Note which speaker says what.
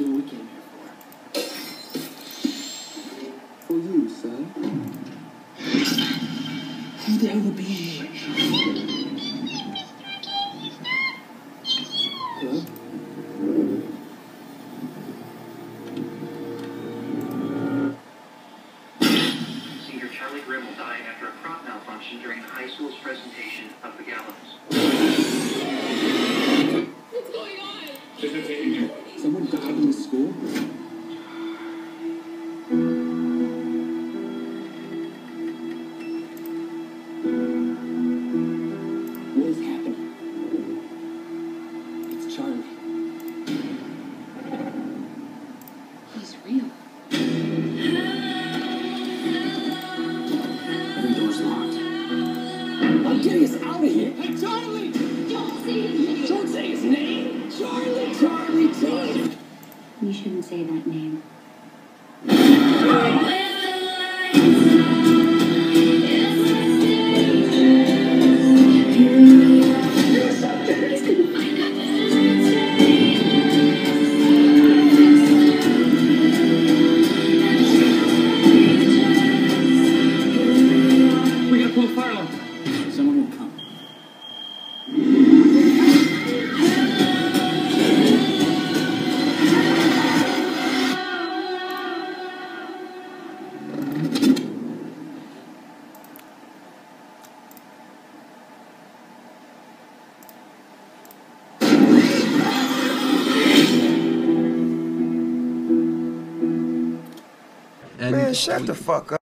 Speaker 1: what we came here for. For you, son. Who the hell would be here? Hello?
Speaker 2: Senior Charlie Grimm will die after a prop malfunction during the high school's presentation of the gallows.
Speaker 3: What's going on?
Speaker 1: Someone died in the school? What is happening? It's Charlie.
Speaker 3: He's real.
Speaker 1: Every door's locked. I'm getting us out of here! Hey, Charlie! Don't say his name! Charlie! Charlie! Charlie!
Speaker 4: You shouldn't say that name.
Speaker 1: We gotta pull a fire alarm. Someone will come.
Speaker 5: Man, shut the fuck up.